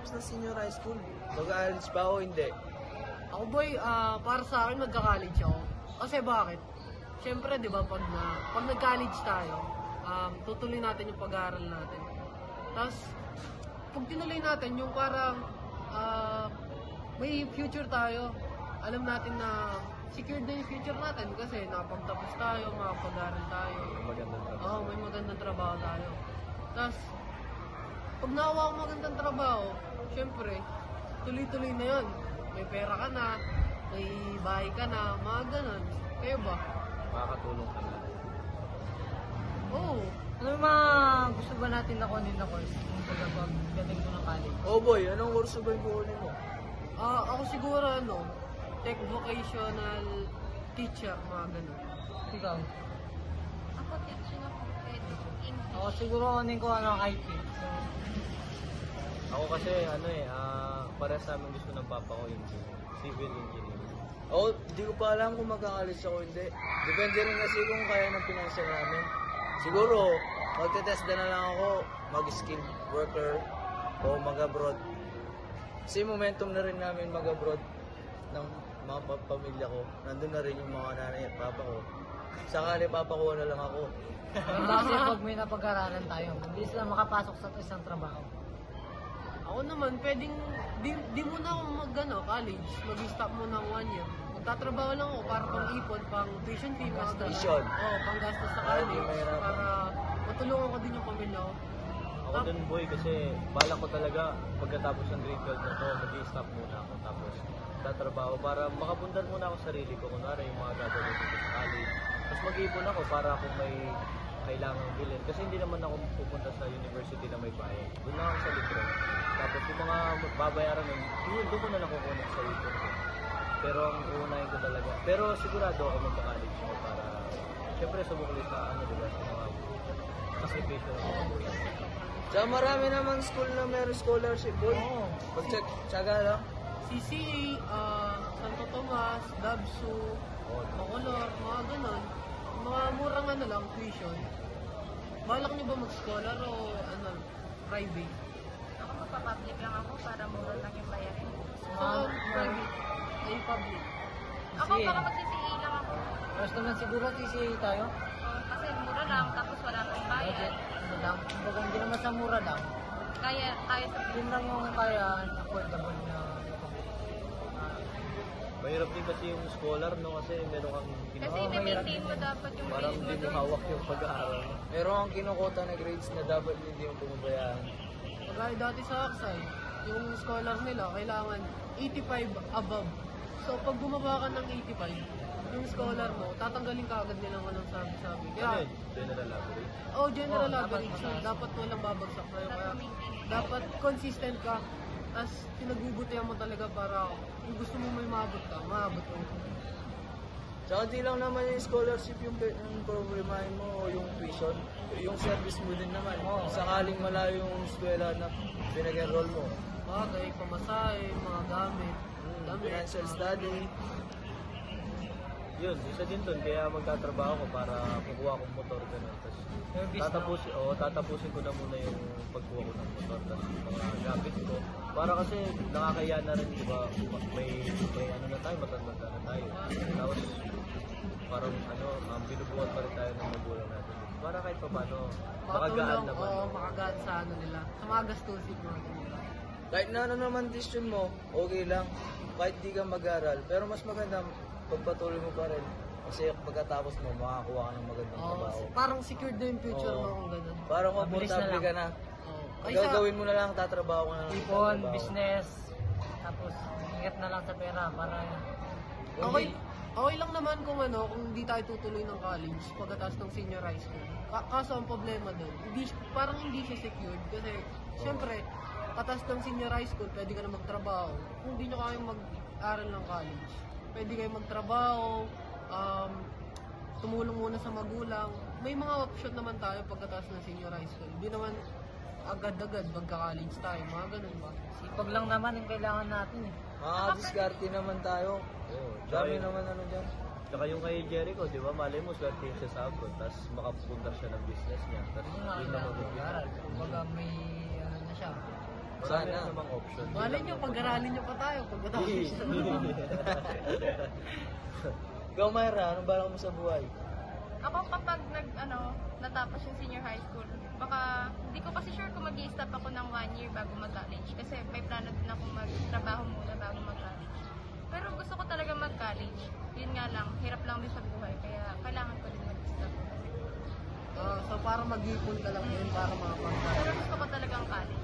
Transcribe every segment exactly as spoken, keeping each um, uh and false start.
pagkatapos ng senior high school? Mag-college pa ako, hindi. Ako boy, ah, para sa akin magka-college ako. Kasi bakit? Siyempre, di ba, pag, na, pag nag-college tayo, um, tutuloy natin yung pag-aaral natin. Tapos, pag tinuloy natin yung parang ah, may future tayo, alam natin na secured na yung future natin kasi nakapagtapos tayo, makapag-aaral tayo. Magandang trabaho. Oo, may magandang trabaho tayo. Tapos, pag nakawa ko magandang trabaho, syempre, tuloy-tuloy na yun. May pera ka na, may bahay ka na, mga ganun. Kayo ba? Makakatulong ka na. Oo. Ano yung mga gusto ba natin na kunin na course kung pagkabag galing mo ng college? Oh boy, anong kurso ba yung kukunin mo? Ah, ako siguro, ano, tech vocational teacher, mga ganun. Ikaw? Ako teaching ako pwede. English. Ako siguro kunin ko ano, I T. So, Ako kasi, ano eh, ah, para sa amin gusto ng papa ko yung civil engineering. Oh, hindi ko pa alam kung magka-college ako, hindi. Depende rin kasi kung kaya ng financial namin. Siguro, magte-test na lang ako, mag-skilled worker o mag-abroad. Kasi momentum na rin namin mag-abroad ng mga pa- pamilya ko. Nandun na rin yung mga nanay at papa ko. Sakali papakuha na lang ako. kasi pag may napag-aralan tayo, mabilis lang makapasok sa isang trabaho. Ako naman, pwedeng, di, di muna ako mag, ano, college, mag-stop muna ng one year. Magtatrabaho lang ako para pang ipon, pang tuition fee, mga ganun. Tuition. Oo, pang gastos sa Para di college, mahirapan. para matulungan ko din yung pamilya ko. Ako dun boy kasi balak ko talaga pagkatapos ng grade twelve na to, mag-i-stop muna ako tapos tatrabaho para makapundar muna ako sa sarili ko. Kunwari yung mga gagawin ko sa college. Tapos mag-iipon ako para kung may kailangan bilhin. Kasi hindi naman ako pupunta sa university na may bayad. Doon lang ako sa libro. Tapos yung mga babayaran nun, yun, doon ko na lang kukunin sa ipon ko. Pero ang uunahin ko talaga. Pero sigurado ako magka-college ko para syempre sumukli sa ano, diba, sa mga sakripisyo ng mga buhay. Tsaka marami naman school na meron scholarship, boy. Oo. Pag-check, tsaga lang. C C A, ah, Santo Tomas, Dabsu, Bacolor, mga ganun. Mga murang ano lang, tuition. Balak niyo ba mag-scholar o ano, private? Ako magpa-public lang ako para mura lang yung bayarin. So, private, ay public. Ako Sige. baka mag-C C A lang ako. First naman siguro T C A tayo. Oh, kasi mura lang, tapos wala kang bayad. Budget. Ano lang, kumbaga hindi naman sa mura lang. Kaya, kaya sa Yun lang yung kaya affordable na. Mahirap din kasi yung scholar, no? Kasi meron kang Kasi kinuha. i-maintain mo dapat yung Parang grades mo hindi mo doon. hawak yung pag-aaral. Meron kang kinukota na grades na dapat hindi mo pumubayaan. Kagaya dati sa Aksay, yung scholar nila, kailangan eighty-five above. So, pag bumaba ka ng eighty-five, yung scholar mo, tatanggalin ka agad nilang anong sabi-sabi. Ano Kaya, yun? General average. oh, general Oh, dapat average. So, mataas. dapat walang babagsak sa'yo. Kaya, Dapat maintain. dapat consistent ka. Tapos, pinagbubutihan mo talaga para kung gusto mo may maabot ka, maabot mo. Tsaka di lang naman yung scholarship yung, pe- yung problemahin mo o yung tuition. Yung service mo din naman. Oo. Sakaling malayo yung eskwela na pinag-enroll mo. Bagay, pamasahe, mga gamit. Hmm, Gamit, financial mga- study. Yun, isa din dun. Kaya magtatrabaho ko para kukuha kong motor ganun. Tapos Service tatapusin, oh, tatapusin ko na muna yung pagkuha ko ng motor. Tapos yung mga gamit ko. Para kasi nakakaya na rin, di ba? May, may ano na tayo, matanda na tayo. Tapos parang ano, um, binubuhat pa rin tayo ng magulang natin. Para kahit pa paano, makagaan Makatulong, naman. oo, makagaan sa ano nila. Sa mga gastusin mga ganun. Kahit na ano naman decision mo, okay lang. Kahit di ka mag-aral. Pero mas maganda, pagpatuloy mo pa rin. Kasi pagkatapos mo, makakuha ka ng magandang Oo, trabaho. parang secured na yung future Oo. mo kung ganun. Parang Mabilis na komportable lang. ka na. Oo. Ang Kaysa, gagawin mo na lang, tatrabaho ka na lang. ipon, tatrabaho. business, tapos ingat na lang sa pera para okay, okay lang naman kung ano, kung hindi tayo tutuloy ng college pagkatapos ng senior high school. Ka- kaso ang problema doon, hindi, parang hindi siya secured kasi syempre, katas ng senior high school, pwede ka na magtrabaho. Kung hindi nyo kayang mag-aral ng college, pwede kayo magtrabaho, um, tumulong muna sa magulang. May mga option naman tayo pagkatapos ng senior high school. Hindi naman agad-agad magka-college tayo, mga ganun ba? sipag lang naman ang kailangan natin eh. Makakadiskarte naman tayo. Oo, Dami tsaka- naman ano dyan. Tsaka yung kay Jericho, di ba, malay mo, swerte siya sa abroad, tapos makapunta siya ng business niya. Tapos Hindi nga yun na kailangan mag-umpisa. mag-aral. Kumbaga may ano na siya. Marami Sana. namang option. Malay nyo, pag-aralin nyo pa tayo. Pagkatapos Ikaw, Myra, anong balak mo sa buhay? Ako kapag nag, ano, natapos yung senior high school, baka, hindi ko kasi sure kung mag-i-stop ako ng one year bago mag-college. Kasi may plano din akong magtrabaho muna bago mag-college. Pero gusto ko talaga mag-college. Yun nga lang, hirap lang din sa buhay. Kaya kailangan ko din mag-stop. Ah, so para mag-ipon ka lang yun para makapag- Pero gusto ko talagang college.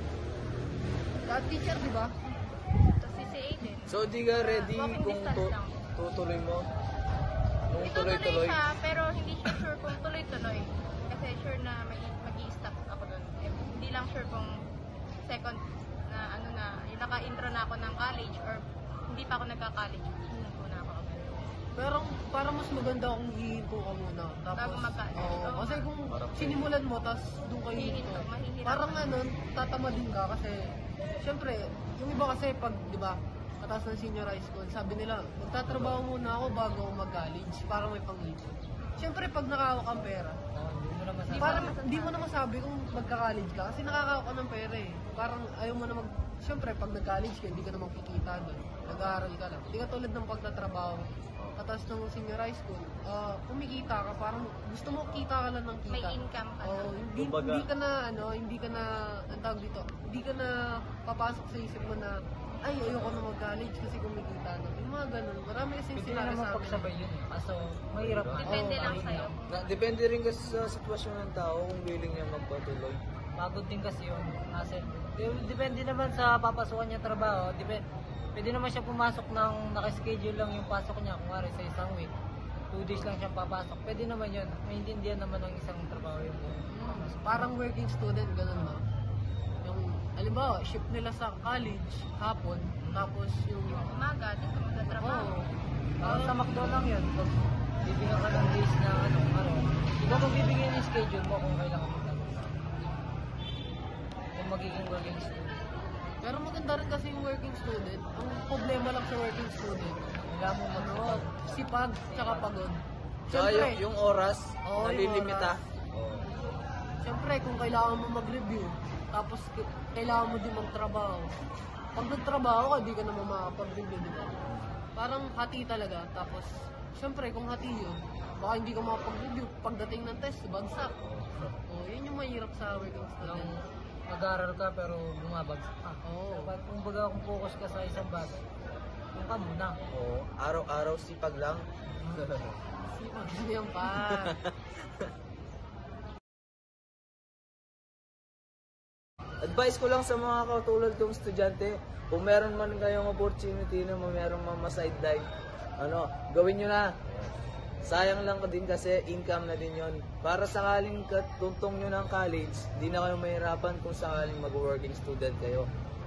Dahil teacher, di ba? Tapos si C A din. So, di ka ready Walking kung distance tu- lang. tutuloy mo? Kung Itutuloy tuloy-tuloy? siya, pero hindi siya sure kung tuloy-tuloy. Kasi sure na mag- mag-i-stop ako doon. Eh, hindi lang sure kung second na ano na, yung naka-intro na ako ng college or hindi pa ako nagka-college. Hinunto na ako agad. Pero parang mas maganda kung hihinto ka muna. Tapos, Bago mag-college. Oo, Oo. kasi kung Parang- sinimulan mo, tapos doon ka Hihinto, hihinto. mahihirap. Parang ano, tatamadin ka kasi, syempre, yung iba kasi pag, di ba, kataas ng senior high school, sabi nila, magtatrabaho muna ako bago ako mag-college para may pang-ipon. Syempre, pag nakahawak kang pera, Hindi mo naman Di parang mo naman hindi mo na masabi kung magka-college ka kasi nakakahawak ka ng pera eh. Parang ayaw mo na mag... Syempre, pag nag-college ka, hindi ka na makikita doon. Nag-aaral ka lang. Hindi ka tulad ng pagtatrabaho. Kataas ng senior high school, ah, kumikita ka, parang gusto mo kita ka lang ng kita. May income ka Oo, na. hindi, Kumbaga- hindi ka na, ano, hindi ka na, ang tawag dito, hindi ka na papasok sa isip mo na, ay, ayoko na mag-college kasi kumikita na. Yung mga ganun, marami kasing Pwede sinabi naman sa amin. pagsabay yun eh. Kaso, mahirap nga. Depende Oo, lang ayun sa'yo. Na, depende rin kasi sa sitwasyon ng tao kung willing niya magpatuloy. Pagod din kasi yung hassle. Dep- Depende naman sa papasukan niya trabaho. Depende, pwede naman siya pumasok ng nakaschedule lang yung pasok niya. Kung sa isang week, two days lang siya papasok. Pwede naman yun. Maintindihan naman ng isang trabaho yung Mm, parang working student, ganun ba? Yung, halimbawa, shift nila sa college, hapon, tapos yung, Umaga, dito magtatrabaho. oh, Ah, sa McDo lang yun. Pag bibigyan ka ng days na ano, ano, ikaw magbibigay ng schedule mo kung kailangan mo lang. Kung magiging working student. pero maganda rin kasi yung working student. Ang problema lang sa working student, Kailangan mo mag ano, sipag, tsaka pagod. Tsaka Siyempre, yung, yung oras, Oo, yung nalilimita. Oo. siyempre, kung kailangan mo mag-review, tapos k- kailangan mo din magtrabaho. Pag nagtrabaho ka, di ka naman makapag-review, di ba? Parang hati talaga. Tapos, siyempre, kung hati yun, baka hindi ka makapag-review. Pagdating ng test, bagsak. Oh, yun yung mahirap sa working Lang student. mag-aaral ka pero bumabagsak ka. Oo. Kapag kung baga kung focus ka sa isang bagay, yung ka muna. Oo, araw-araw sipag lang. Sipag yan pa. Advice ko lang sa mga katulad kong estudyante, kung meron man kayong opportunity na meron man ma-sideline, ano, gawin nyo na. Sayang lang din kasi income na din yon. Para sakaling katuntong nyo ng college, di na kayo mahirapan kung sakaling mag-working student kayo.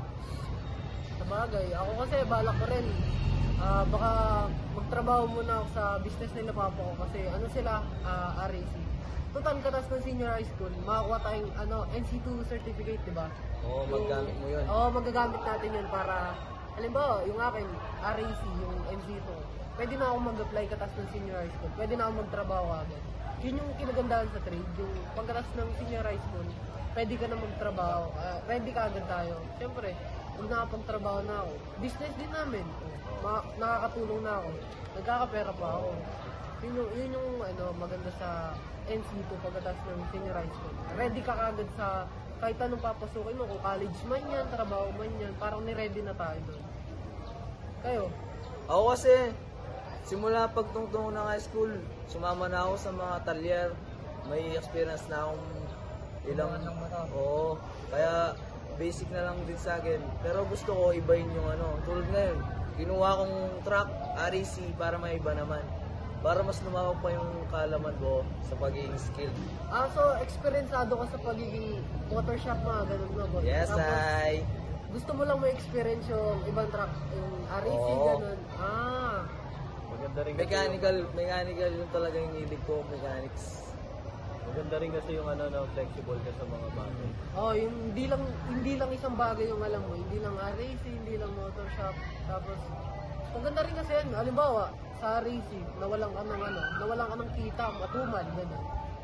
Sa bagay, ako kasi balak ko rin. Ah, baka magtrabaho muna ako sa business nila papa ko kasi ano sila, ah, R A C. Total katas ng senior high school, makakuha tayong ano, N C two certificate, di ba? Oo, maggamit mo yun. Oo, magagamit natin yun para, halimbawa, yung akin, R A C, yung N C two. Pwede na ako mag-apply katas ng senior high school. Pwede na ako magtrabaho agad. Yun yung kinagandahan sa trade. Yung pagkatas ng senior high school, pwede ka na magtrabaho. ah, ready ka agad tayo. Siyempre, kung nakapagtrabaho na ako, business din namin. Ma- nakakatulong na ako. Nagkakapera pa ako. Yun yung, yun yung ano, maganda sa N C two pagkatas ng senior high school. Ready ka agad sa kahit anong papasukin mo. Kung college man yan, trabaho man yan, parang ni-ready na tayo doon. Kayo? Ako kasi, simula pagtungtong ng high school, sumama na ako sa mga talyer. May experience na akong ilang... Buwan ng mata. Oo. Kaya basic na lang din sa akin. Pero gusto ko ibahin yung ano. Tulad ngayon, kinuha kong truck, R A C, para may iba naman. Para mas lumawak pa yung kaalaman ko sa pagiging skilled. Ah, so experienceado ka sa pagiging motor shop mga ganun na ba? Yes, Tapos, I. gusto mo lang ma-experience yung ibang truck, yung R A C, Oo. ganun. Ah, Maganda rin kasi Mechanical, mechanical yung talaga yung hilig ko, mechanics. Yung, maganda rin kasi yung ano, no, flexible ka sa mga bagay. oh, yung hindi lang hindi lang isang bagay yung alam mo, hindi lang R A C, hindi lang motor shop. Tapos maganda rin kasi yan, halimbawa, sa R A C, nawalan ka ng ano, nawalan ka ng kita, matumal, ganun.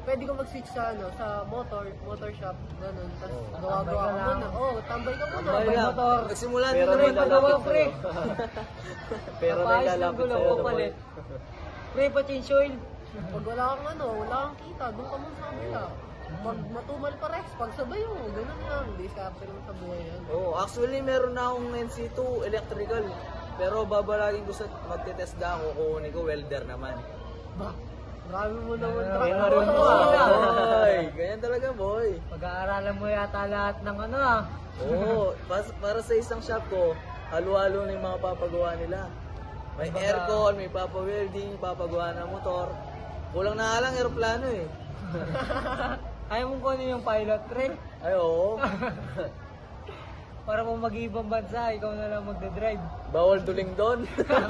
pwede ka mag-switch sa ano, sa motor, motor shop, ganun. Tapos Oh. gawa-gawa ka Tambay ka muna. lang. Oo, tambay ka muna. Tambay lang. motor. Nagsimula Pero din may naman pagawa, lalapit pre. sa'yo. Pero may Napayos ng lalapit gulong sa'yo ko na boy. palit. Pre, pa-change oil. Pag wala kang ano, wala kang kita, doon ka muna sa kabila. Pag matumal pa res, pag sabay mo, ganun lang. Discarte lang sa buhay yan. Oo, actually meron na akong N C two electrical. Pero babalagin ko sa magte-test na ako, kukunin ko welder naman. Ba, marami mo naman. Ah, may trabaho. marunong Oo. ka. Boy, ganyan talaga boy. Pag-aaralan mo yata lahat ng ano ah. Oo, pas- para sa isang shop ko, halo-halo na yung mga papagawa nila. May Kumbaga- aircon, may papa-welding, papagawa ng motor. Kulang na nga lang aeroplano eh. Ayaw mong kunin yung pilot, pre. Ay oo, Para kung mag-iibang bansa, ikaw na lang magdadrive. bawal duling doon.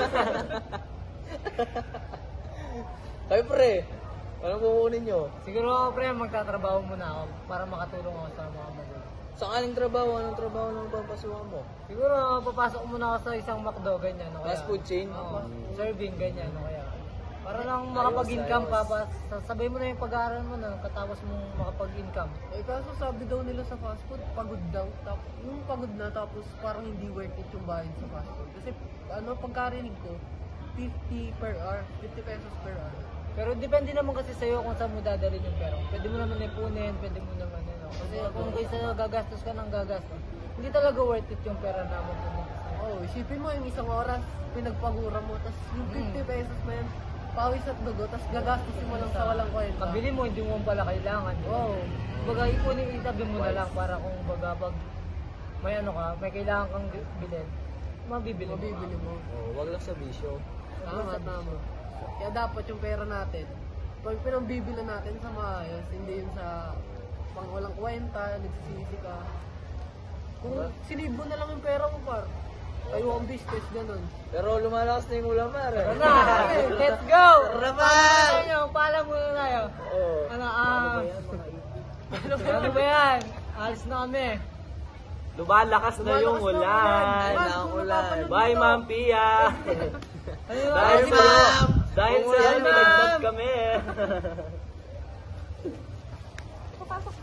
Kayo pre, anong kukunin nyo? Siguro ako, pre, magtatrabaho muna ako para makatulong ako sa mga magulang. Sa kaning trabaho, anong trabaho nang papasukan mo? Siguro, papasok muna ako sa isang McDo, ganyan. O kaya, Fast food chain? Oo, serving, ganyan. O kaya, para lang Ayos, makapag-income ayos. pa, pa, sabay mo na yung pag-aaral mo na, katapos mong makapag-income. Eh kaso sabi daw nila sa fast food, pagod daw. Tap, yung pagod na tapos parang hindi worth it yung bayad sa fast food. Kasi ano, pagkarinig ko, fifty per hour, fifty pesos per hour. Pero depende naman kasi sa'yo kung saan mo dadalhin yung pera. Pwede mo naman ipunin, pwede mo naman ano. Kasi kung kaysa gagastos ka ng gagastos, hindi talaga worth it yung pera na mapupunta sa'yo. Oh, isipin mo yung isang oras, pinagpagura mo, tapos yung fifty Mm. pesos na yan, pawis at dugo, tapos gagastusin mo lang sa walang kwenta. Kabili mo, hindi mo pala kailangan. Wow. Baga ipunin, itabi mo na lang para kung baga pag may ano ka, may kailangan kang bilhin, mabibili mo. Mabibili mo. Oh, wag lang sa bisyo. Tama, tama. Kaya dapat yung pera natin, pag pinambibila natin sa maayos, hindi yun sa pang walang kwenta, nagsisisi ka. Kung sinib mo na lang yung pera mo, par, tayo ang business, ganun. Pero lumalakas na yung ulamar eh. Tara na, let's go! Tara naman! Tayo, paalam muna tayo. Oo. Ano, ah, ano ba yan? Alis na kami. Lumalakas na yung Lumalakas na ulan. ulan. Ay, na ulan. Bye, Ma'am Pia. Ano yun? Dahil Bye, sa ma'am. dahil sa Bye, yan, ma'am. nilagpas kami. Papasok